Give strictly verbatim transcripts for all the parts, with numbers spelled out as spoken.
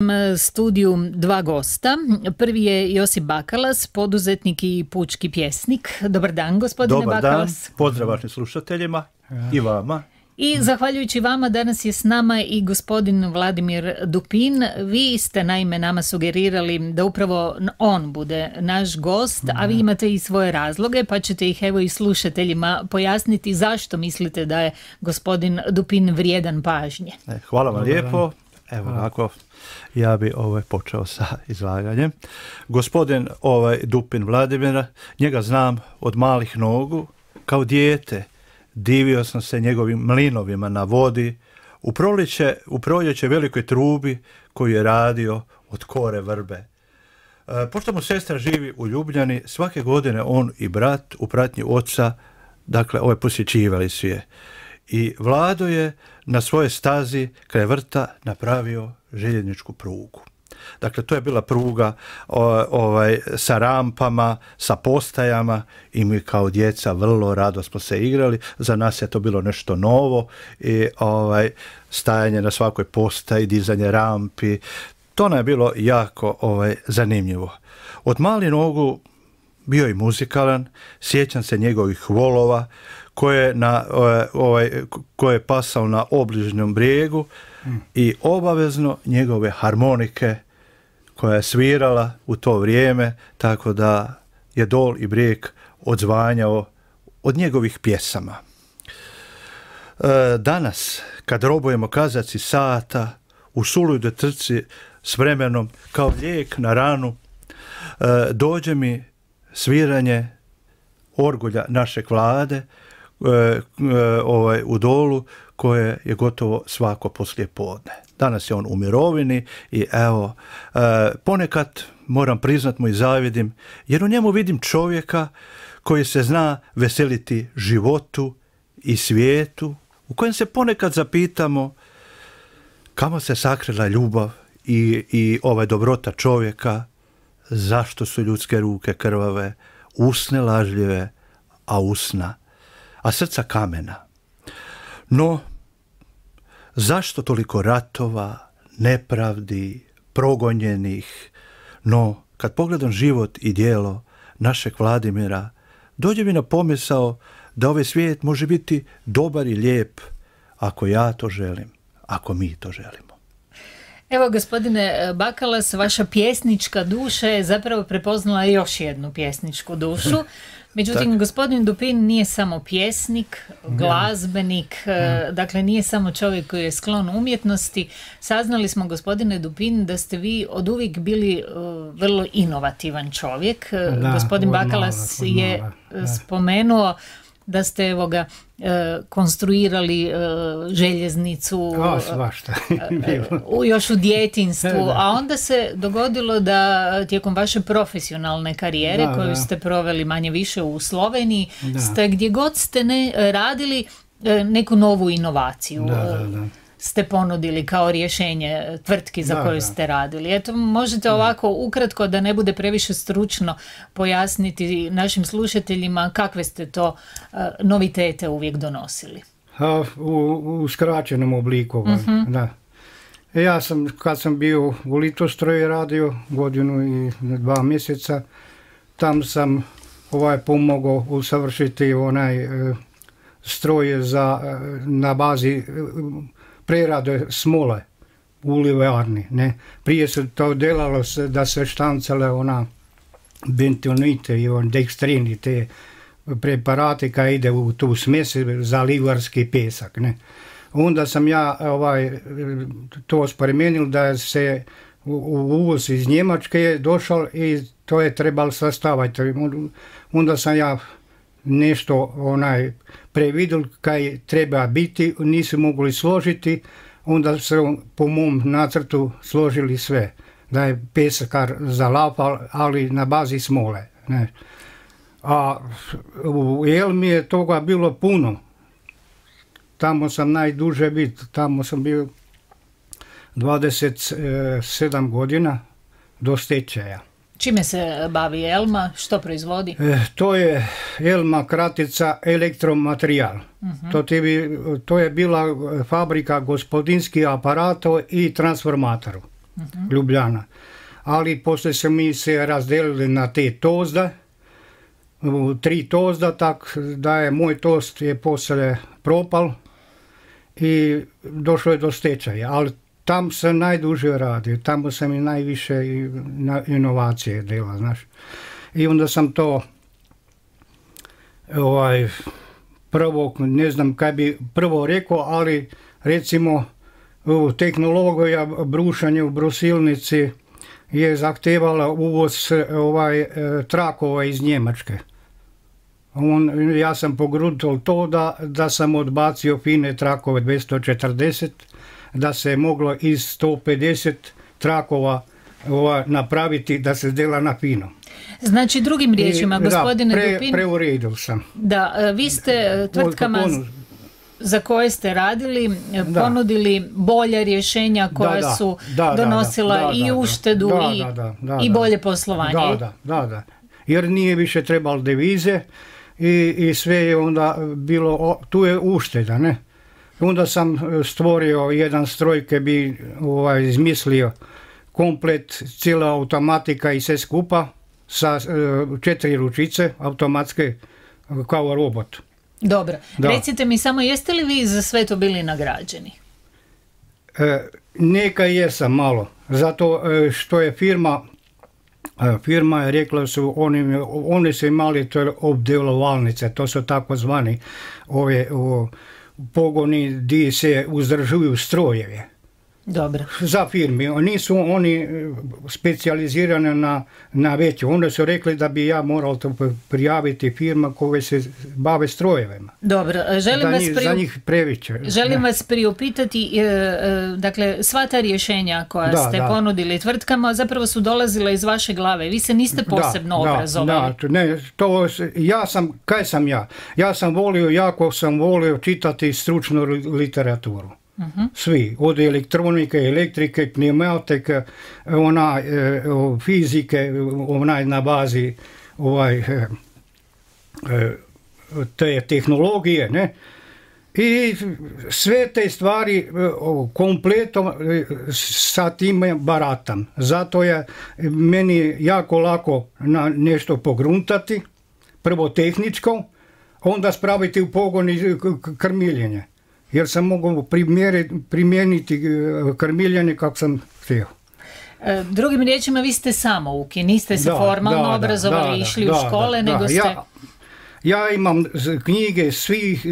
Studiju dva gosta. Prvi je Josip Bakalas, poduzetnik i pučki pjesnik. Dobar dan, gospodine Dobar Bakalas. Dobar dan, pozdrav vašim slušateljima i vama. I zahvaljujući vama danas je s nama i gospodin Vladimir Dupin. Vi ste naime nama sugerirali da upravo on bude naš gost, a vi imate i svoje razloge, pa ćete ih evo i slušateljima pojasniti zašto mislite da je gospodin Dupin vrijedan pažnje. Hvala vam lijepo. Evo ovako, ja bi ovaj počeo sa izlaganjem. Gospodin ovaj Dupin Vladimira, njega znam od malih nogu, kao dijete. Divio sam se njegovim mlinovima na vodi, u proljeće, u proljeće velikoj trubi koju je radio od kore vrbe. E, pošto mu sestra živi u Ljubljani, svake godine on i brat u pratnji oca, dakle, ove posjećivali su je. I Vlado je na svojoj stazi kraj vrta napravio željezničku prugu. Dakle, to je bila pruga o, ovaj, sa rampama, sa postajama i mi kao djeca vrlo rado smo se igrali. Za nas je to bilo nešto novo i ovaj, stajanje na svakoj postaji, dizanje rampi. To nam je bilo jako ovaj, zanimljivo. Od malih nogu bio je muzikalan, sjećam se njegovih volova koje, na, ovaj, koje je pasao na obližnjem brijegu mm. i obavezno njegove harmonike koja je svirala u to vrijeme, tako da je Dol i brijeg odzvanjao od njegovih pjesama. E, danas, kad robujemo kazaci sata, u suludoj trci s vremenom, kao lijek na ranu, e, dođe mi sviranje orgulja našeg Vlade e, e, ovaj, u Dolu, koje je gotovo svako poslije podne. Danas je on u mirovini i evo, e, ponekad moram priznat mu i zavidim, jer u njemu vidim čovjeka koji se zna veseliti životu i svijetu, u kojem se ponekad zapitamo kamo se sakrila ljubav i, i ovaj dobrota čovjeka, zašto su ljudske ruke krvave, usne lažljive, a usna, a srca kamena. No, zašto toliko ratova, nepravdi, progonjenih? No, kad pogledam život i djelo našeg Vladimira, dođe mi na pomisao da ovaj svijet može biti dobar i lijep ako ja to želim, ako mi to želimo. Evo, gospodine Bakalas, vaša pjesnička duša je zapravo prepoznala još jednu pjesničku dušu. Međutim, tak. Gospodin Dupin nije samo pjesnik, glazbenik, ja. Dakle nije samo čovjek koji je sklon umjetnosti. Saznali smo, gospodine Dupin, da ste vi od uvijek bili uh, vrlo inovativan čovjek. Da, Gospodin Bakalas mala, je mala, spomenuo da ste evo ga, konstruirali željeznicu o, svašta. u, još u djetinjstvu, a onda se dogodilo da tijekom vaše profesionalne karijere da, koju da. ste proveli manje više u Sloveniji, da. ste gdje god ste ne radili neku novu inovaciju. Da, da, da. ste ponudili kao rješenje tvrtki za da, koju da. ste radili. Eto, možete ovako ukratko, da ne bude previše stručno, pojasniti našim slušateljima kakve ste to uh, novitete uvijek donosili? A, u, u skraćenom obliku. Uh-huh. Da. Ja sam, kad sam bio u Litostroju radio godinu i dva mjeseca, tam sam ovaj pomogao usavršiti onaj uh, stroj za, uh, na bazi uh, prerade smole u livarni, ne. Prije se to delalo se da se štancale ona bentonite i on dekstrini, te preparate kad ide u tu smjes za livarski pesak, ne. Onda sam ja ovaj to spremenil da se u, u uvoz iz Njemačke je došao i to je trebalo sastaviti. Onda sam ja nešto onaj previdjel kaj treba biti, nisu mogli složiti, onda se po mom nacrtu složili sve, da je pesakar zalapal, ali na bazi smole. Ne. A u Elmi je toga bilo puno. Tamo sam najduže biti, tamo sam bio dvadeset sedam godina do stečaja. Čime se bavi Elma? Što proizvodi? E, to je Elma kratica elektromaterijal. Uh-huh. To, bi, to je bila fabrika gospodinskih aparata i transformatora. uh-huh. Ljubljana. Ali poslije se mi se razdelili na te tozda, tri tozda, tako da je moj tost je poslije propal i došlo je do stečaja, ali tam sam najduže radio, tamo sam i najviše inovacije dela, znaš. I onda sam to ovaj, prvo, ne znam kaj bi prvo rekao, ali recimo tehnologija brušanja u brusilnici je zahtevala uvoz ovaj, trakova iz Njemačke. On, ja sam pogruntao to da, da sam odbacio fine trakove dvjesto četrdeset, da se moglo iz sto pedeset trakova ova, napraviti da se dela na fino. Znači, drugim riječima, I, gospodine da, pre, Dupin... preuredil sam. Da, vi ste tvrtkama za koje ste radili ponudili bolje rješenja koja da, da, su da, donosila da, da, i uštedu da, i, da, da, da, i bolje poslovanje. Da, da, da, da. Jer nije više trebalo devize i, i sve je onda bilo, tu je ušteda, ne? Onda sam stvorio jedan stroj koji bi ovaj, izmislio komplet, cijela automatika i sve skupa sa četiri ručice automatske kao robot. Dobro. Da. Recite mi samo, jeste li vi za sve to bili nagrađeni? E, neka jesam malo, zato što je firma, firma je rekla su, oni, oni su imali to obdelovalnice, to su takozvani ove o, pogoni gdje se uzdržuju strojeve. Dobro. Za firmi. Nisu oni specijalizirani na, na veću. Onda su rekli da bi ja morao to prijaviti firma koje se bave strojevima. Dobro. Želim vas njih, priju... za njih previše. Želim vas priupitati, e, e, dakle, sva ta rješenja koja da, ste da. ponudili tvrtkama zapravo su dolazila iz vaše glave. Vi se niste posebno da, obrazovali. Da, ne, to, ja sam, kaj sam ja? Ja sam volio, jako sam volio čitati stručnu literaturu. Uh-huh. Svi, od elektronike, elektrike, pneumatike, ona, e, fizike, onaj na bazi ovaj, e, te tehnologije, ne? I sve te stvari kompletom sa tim baratam. Zato je meni jako lako na nešto pogruntati, prvo tehničko, onda spraviti u pogon i krmiljenje. Jer sam mogu primijeniti krmiljenje kako sam htio. E, drugim riječima, vi ste samouki, niste se da, formalno da, obrazovali, da, išli da, u škole, da, nego da. ste... Ja, ja imam knjige svih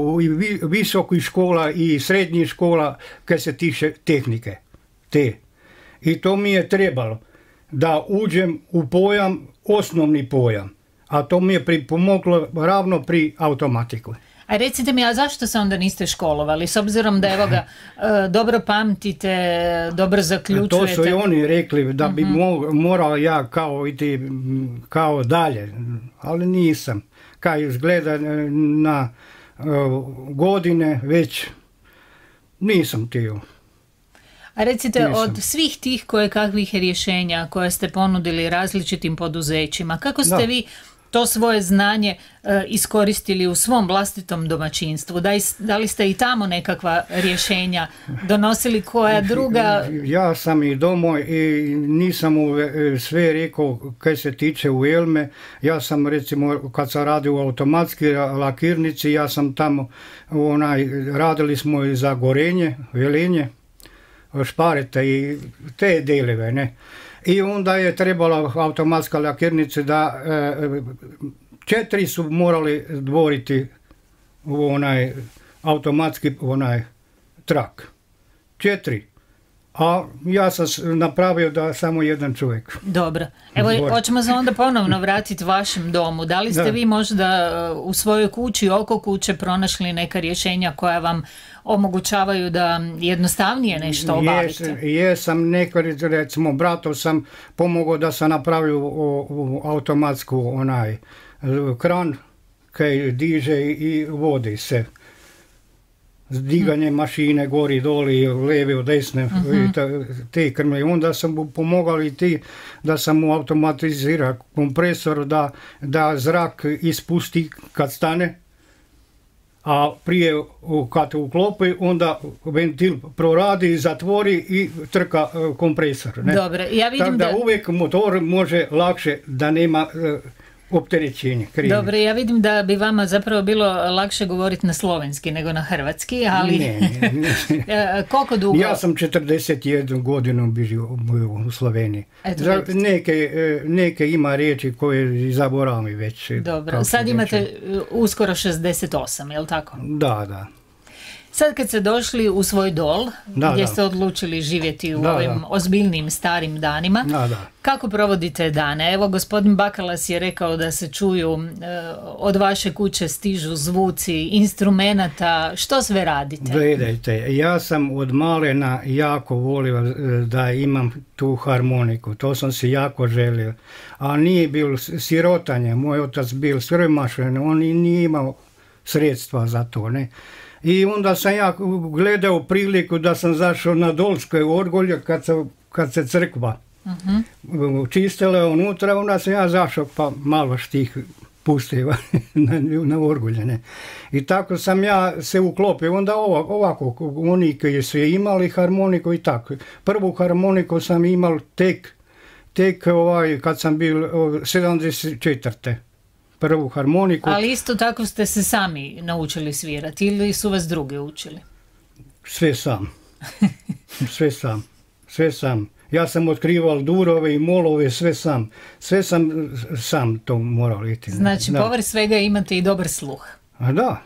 visokih škola i srednjih škola kad se tiče tehnike. Te. I to mi je trebalo da uđem u pojam, osnovni pojam. A to mi je pripomoglo ravno pri automatiku. A recite mi, a zašto se onda niste školovali? S obzirom da evo ga, dobro pamtite, dobro zaključujete. To su i oni rekli da bi uh-huh. morao ja kao iti kao dalje, ali nisam. Kaj izgleda na uh, godine već nisam htio. A recite, nisam. Od svih tih koje kakvih rješenja koje ste ponudili različitim poduzećima, kako ste da. vi to svoje znanje e, iskoristili u svom vlastitom domaćinstvu? Da, da li ste i tamo nekakva rješenja donosili koja druga... Ja sam i domo i nisam sve rekao kaj se tiče u Elme. Ja sam recimo kad sam radio u automatski lakirnici, ja sam tamo onaj, radili smo i za gorenje, velenje, šparete i te deleve, ne. I onda je trebala automatska lakirnica da e, četiri su morali dvoriti u onaj automatski onaj trak. Četiri. A ja sam napravio da samo jedan čovjek. Dobro. Evo, Dvori. hoćemo se onda ponovno vratiti vašem domu. Da li ste da. vi možda u svojoj kući, oko kuće pronašli neka rješenja koja vam omogućavaju da jednostavnije nešto obavite? Jes, jesam neko, recimo, bratu sam pomogao da sam napravio u, u automatsku onaj kran koji diže i vodi se. Diganje mašine, gori, doli, leve od desne, uh-huh. i ta, te krme. I onda sam pomogao i ti da sam mu automatizirao kompresor da, da zrak ispusti kad stane, a prije kad uklopi, onda ventil proradi, zatvori i trka kompresor. Ne? Dobro, ja vidim Tako da, da uvijek motor može lakše da nema opterećenje. Dobro, ja vidim da bi vama zapravo bilo lakše govoriti na slovenski nego na hrvatski, ali ne, ne, ne. koliko dugo? Ja sam četrdeset jednu godinu bio u Sloveniji. Eto, neke, neke ima riječi koje zaboravim već. Dobro, sad imate reći. Uskoro šezdeset osam, je li tako? Da, da. Sad kad ste došli u svoj dol, da, gdje da. ste odlučili živjeti u da, ovim da. ozbiljnim starim danima, da, da. kako provodite dane? Evo, gospodin Bakalas je rekao da se čuju, e, od vaše kuće stižu zvuci, instrumenata, što sve radite? Gledajte, ja sam od malena jako volio da imam tu harmoniku, to sam si jako želio, a nije bilo sirotanje, moj otac bil siromašan, on nije imao sredstva za to, ne. I onda sam ja gledao priliku da sam zašao na Dolskoj orgulje kad se, kad se crkva uh-huh. čistila unutra, onda sam ja zašao pa malo štih pustio na, na orgulje. Ne. I tako sam ja se uklopio, onda ovako, ovako oni koji su imali harmoniku i tako. Prvu harmoniku sam imao tek, tek ovaj, kad sam bil sedamdeset četvrte prvu harmoniku. Ali isto tako ste se sami naučili svirati ili su vas drugi učili? Sve sam. Sve sam. Sve sam. Ja sam otkrival durove i molove, sve sam. Sve sam sam to morao iti. Znači, da. Povrh svega imate i dobar sluh. A da.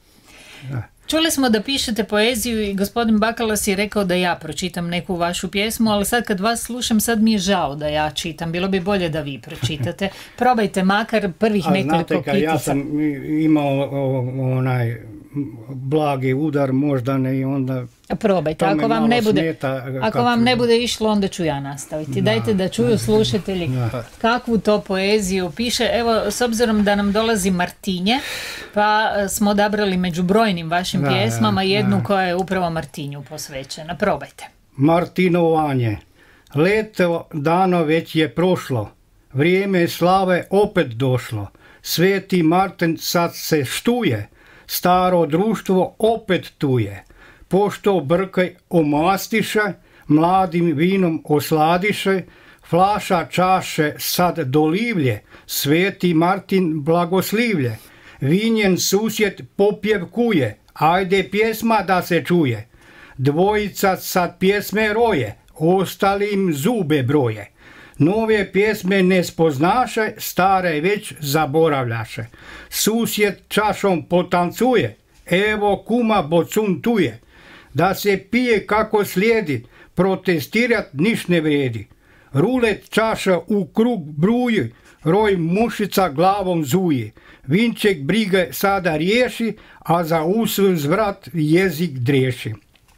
Da. Čuli smo da pišete poeziju i gospodin Bakalas je rekao da ja pročitam neku vašu pjesmu, ali sad kad vas slušam, sad mi je žao da ja čitam. Bilo bi bolje da vi pročitate. Probajte makar prvih nekoliko kitica. Znate, ja sam imao onaj blagi udar moždane i onda... Probajte, ako vam, ne bude, ako vam ne bude išlo, onda ću ja nastaviti. Da. Dajte da čuju slušatelji da. Kakvu to poeziju piše. Evo, s obzirom da nam dolazi Martinje, pa smo odabrali među brojnim vašim da, pjesmama jednu da. Koja je upravo Martinju posvećena. Probajte. Martinovanje. Leto dano već je prošlo, vrijeme slave opet došlo. Sveti Martin sad se štuje, staro društvo opet tu je. Pošto brkaj omastiše, mladim vinom osladiše, flaša čaše sad dolivlje, Sveti Martin blagoslivlje. Vinjen susjed popjevkuje, ajde pjesma da se čuje. Dvojica sad pjesme roje, ostalim zube broje. Nove pjesme ne spoznaše, stare već zaboravljaše. Susjed čašom potancuje, evo kuma bocuntuje. Da se pije kako slijedi, protestirat niš ne vredi. Rulet čaša u krug bruji, roj mušica glavom zuji. Vinček brige sada riješi, a za uzvrat jezik dreši.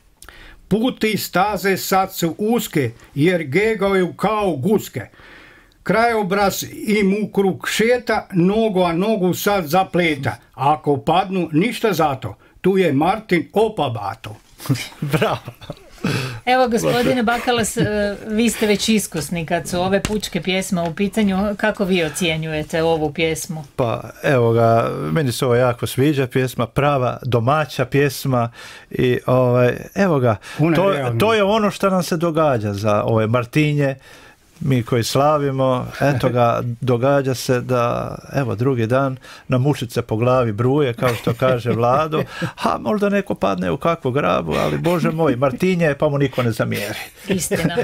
Puti staze sad su uske, jer gegaju kao guske. Krajobraz im u krug šeta, nogu a nogu sad zapleta. Ako padnu, ništa zato, tu je Martin opabato. Bravo. Evo, gospodine Bakalas, vi ste već iskusni kad su ove pučke pjesme u pitanju. Kako vi ocjenjujete ovu pjesmu? Pa evo ga, meni se ovo jako sviđa pjesma, prava domaća pjesma i ovaj, evo ga, to, to je ono što nam se događa za ove Martinje. Mi koji slavimo, eto ga, događa se da, evo, drugi dan na mušice po glavi bruje, kao što kaže Vlado, a možda neko padne u kakvu grabu, ali Bože moj, Martinje, pa mu niko ne zamjeri. Istina.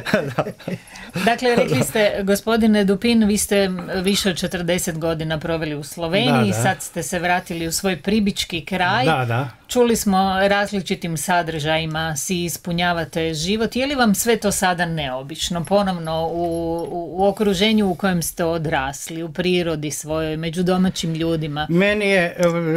Dakle, rekli ste, gospodine Dupin, vi ste više od četrdeset godina proveli u Sloveniji, da, da. Sad ste se vratili u svoj pribički kraj. Da, da. Čuli smo različitim sadržajima si ispunjavate život. Je li vam sve to sada neobično? Ponovno u, u, u okruženju u kojem ste odrasli, u prirodi svojoj, među domaćim ljudima? Meni je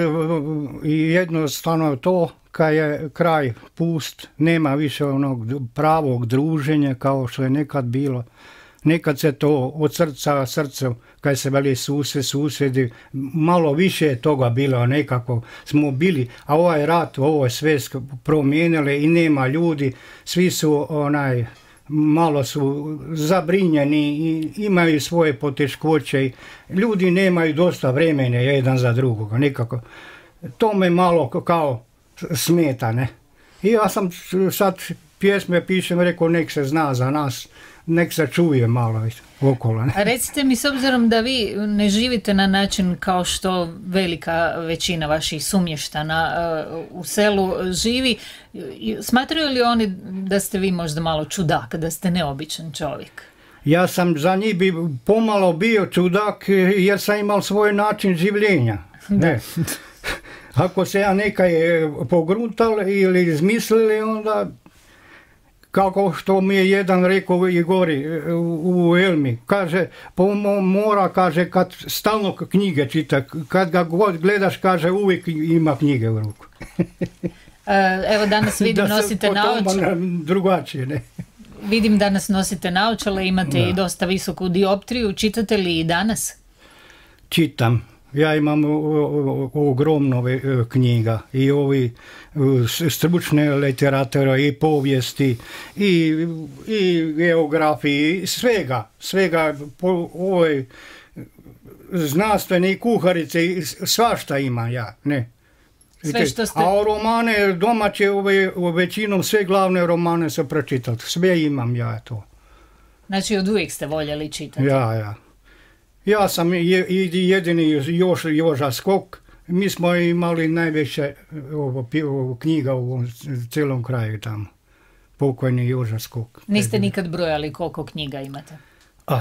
jednostavno to kad je kraj pust, nema više onog pravog druženja kao što je nekad bilo. Nekad se to od srca srce, kad se veli susjed, susjedi, malo više je toga bilo, nekako smo bili, a ovaj rat, ovo je sve promijenili i nema ljudi, svi su onaj, malo su zabrinjeni i imaju svoje poteškoće, ljudi nemaju dosta vremena jedan za drugoga, nekako. to me malo kao smeta, ne. I ja sam sad pjesme pišem, rekao nek se zna za nas, nek se čuje malo okolo. Ne? A recite mi, s obzirom da vi ne živite na način kao što velika većina vaših sumještana uh, u selu živi, smatraju li oni da ste vi možda malo čudak, da ste neobičan čovjek? Ja sam za njih bi pomalo bio čudak jer sam imao svoj način življenja. Ne. Ako se ja nekaj pogruntal ili izmislili, onda kako što mi je jedan rekao i gori u, u Elmi, kaže, mora, kaže, kad stalno knjige čita, kad ga god gledaš, kaže, uvijek ima knjige u ruku. Evo danas vidim da nosite naočale. Drugačije, ne? Vidim danas nosite naočale, imate da. i dosta visoku dioptriju, čitate li i danas? Čitam. Ja imam ogromno knjiga i ovi stručne literature i povijesti i, i geografiji, svega, svega, po ovoj znanstvene kuharice, svašta imam ja, ne. Sve što ste... A romane domaće, ove, većinom sve glavne romane sam pročitao, sve imam ja to. Znači od uvijek ste voljeli čitati? Ja, ja. Ja sam jedini još Joža Skok. Mi smo imali najveće ovo, ovo, knjiga u ovom cijelom kraju tamo. Pokojni Joža Skok. Niste nikad brojali koliko knjiga imate? Ah,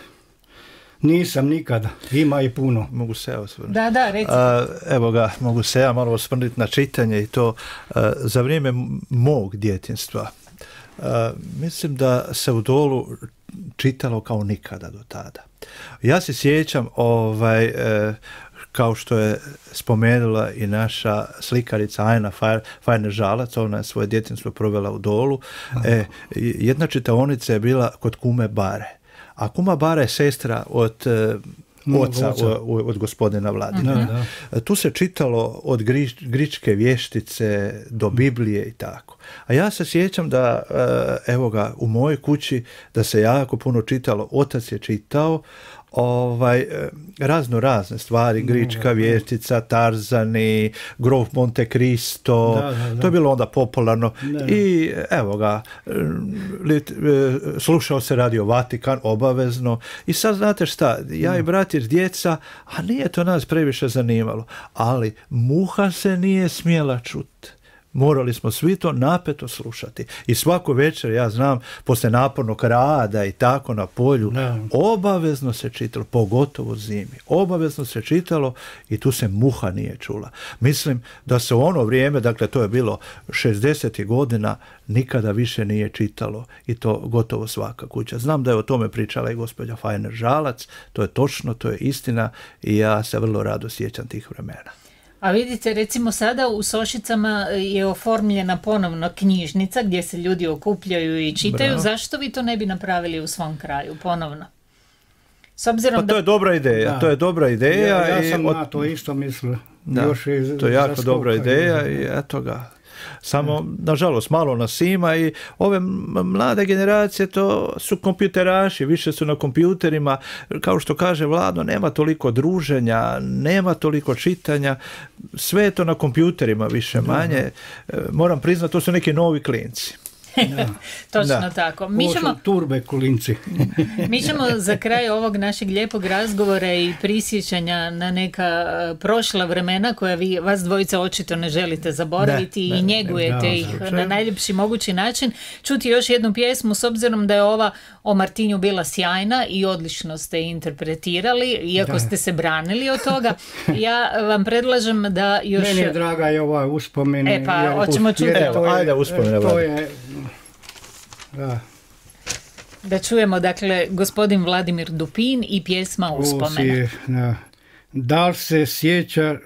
nisam nikada. Ima i puno. Mogu se ja osvrnuti. Da, da, recite. Evo ga, mogu se ja malo osvrnuti na čitanje i to a, za vrijeme mog djetinjstva. A, mislim da se u Dolu čitalo kao nikada do tada. Ja se sjećam, ovaj, e, kao što je spomenula i naša slikarica Ajna Fajner-Žalac, ona je svoje djetinjstvo provela u Dolu. E, jedna čitaonica je bila kod kume Bare. A kuma Bara je sestra od e, oca, oca. Od, od gospodina Vladimira. Da, da. Tu se čitalo od grič, gričke vještice do Biblije i tako. A ja se sjećam da, evo ga, u mojoj kući, da se jako puno čitalo. Otac je čitao ovaj, razno razne stvari, grička vještica, Tarzani, Grof Monte Cristo, da, da, da. To je bilo onda popularno. Da. I evo ga, lit, slušao se Radio Vatikan obavezno. I sad znate šta, ja i brat jer djeca, a nije to nas previše zanimalo, ali muha se nije smjela čuti. Morali smo svi to napeto slušati. I svako večer, ja znam, poslije napornog rada i tako na polju, ne. Obavezno se čitalo, pogotovo zimi. Obavezno se čitalo i tu se muha nije čula. Mislim da se u ono vrijeme, dakle to je bilo šezdesetih godina, nikada više nije čitalo i to gotovo svaka kuća. Znam da je o tome pričala i gospođa Fajner-Žalac, to je točno, to je istina i ja se vrlo rado sjećam tih vremena. A vidite, recimo sada u Sošicama je oformljena ponovno knjižnica gdje se ljudi okupljaju i čitaju. Bravo. Zašto vi to ne bi napravili u svom kraju ponovno? S obzirom pa to da... je dobra ideja, da. to je dobra ideja. Ja, ja sam i od... na to isto mislio. Da, Još i to je jako dobra ideja i eto ga. Samo, nažalost, malo nas ima i ove mlade generacije to su kompjuteraši, više su na kompjuterima, kao što kaže Vlado, nema toliko druženja, nema toliko čitanja, sve je to na kompjuterima više manje. Moram priznati, to su neki novi klinci. Točno da. tako. Mi ćemo, turbe kulinci. mi ćemo za kraj ovog našeg lijepog razgovora i prisjećanja na neka prošla vremena koja vi, vas dvojica očito ne želite zaboraviti da, i da, njegujete da, ih da, na najljepši mogući način. Čuti još jednu pjesmu s obzirom da je ova o Martinju bila sjajna i odlično ste interpretirali, iako da. ste se branili od toga. Ja vam predlažem da još... Meni je draga i ova uspomena. E pa, hoćemo čuti. Evo, ajde uspomena. To je... Da. Da čujemo, dakle, gospodin Vladimir Dupin i pjesma Uspomene. Da. Da li se sjećaš,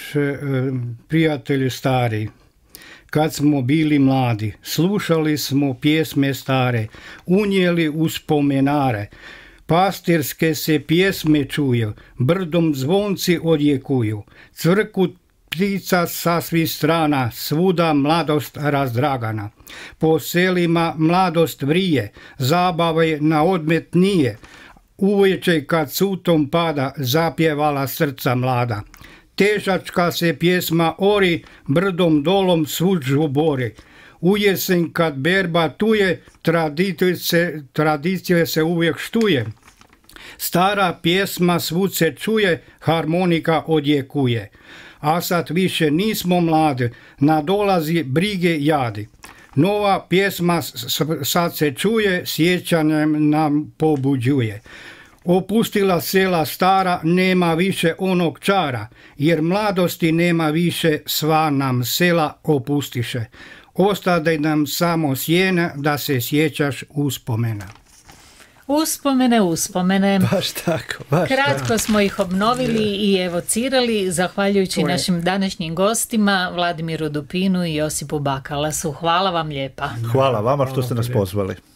prijatelji stari, kad smo bili mladi, slušali smo pjesme stare, unijeli uspomenare, pastirske se pjesme čuju, brdom zvonci odjekuju, cvrku ptica sa svih strana, svuda mladost razdragana. Po selima mladost vrije, zabave na odmet nije, uveče kad sutom pada, zapjevala srca mlada. težačka se pjesma ori, brdom dolom svud žubori. U jesen kad berba tuje, tradicije se, tradicije se uvijek štuje. Stara pjesma svud se čuje, harmonika odjekuje. A sad više nismo mladi, nadolazi brige jadi. Nova pjesma sad se čuje, sjećanjem nam pobuđuje. Opustila sela stara, nema više onog čara, jer mladosti nema više, sva nam sela opustiše. Ostade nam samo sjena, da se sjećaš uspomena. Uspomene, uspomene. Baš tako, baš Kratko tako. smo ih obnovili i evocirali, zahvaljujući našim današnjim gostima, Vladimiru Dupinu i Josipu Bakalasu. Hvala vam lijepa. Hvala vama što ste nas pozvali.